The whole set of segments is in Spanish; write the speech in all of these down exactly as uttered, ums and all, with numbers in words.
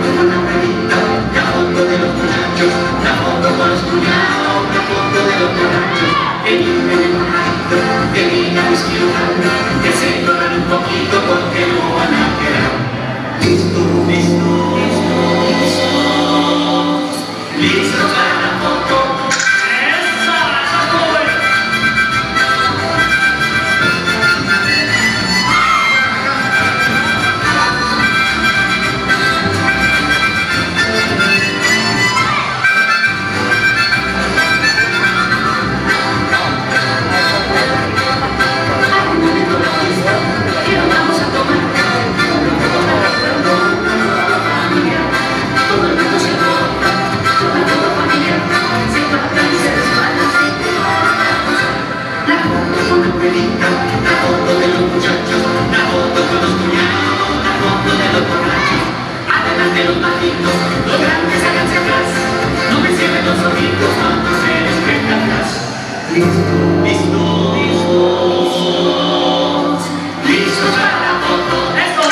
foto con la abuelita, la foto de los muchachos, la foto con los cuñados, la foto de los borrachos, que viven en un jarrito, que viene a esquivar, que se lloran un poquito porque no van a quedar. Listo, listo, listo, listo, listo para la foto. La foto de los muchachos, la foto con los cuñados, la foto de los borrachos. Adelante los malditos, los grandes háganse atrás. No me cierren los ojitos cuando se despierta atrás. Listo, listo, listo, listo para la foto. ¡Eso!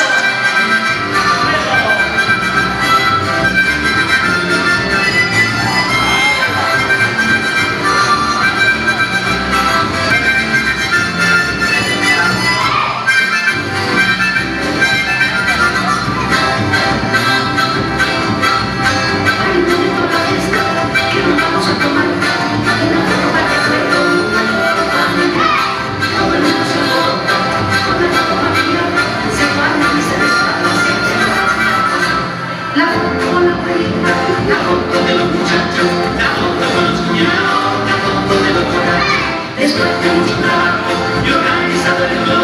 La foto de los muchachos, la foto con los cuñados, la foto de los borrachos. Después de mucho trabajo y organizado el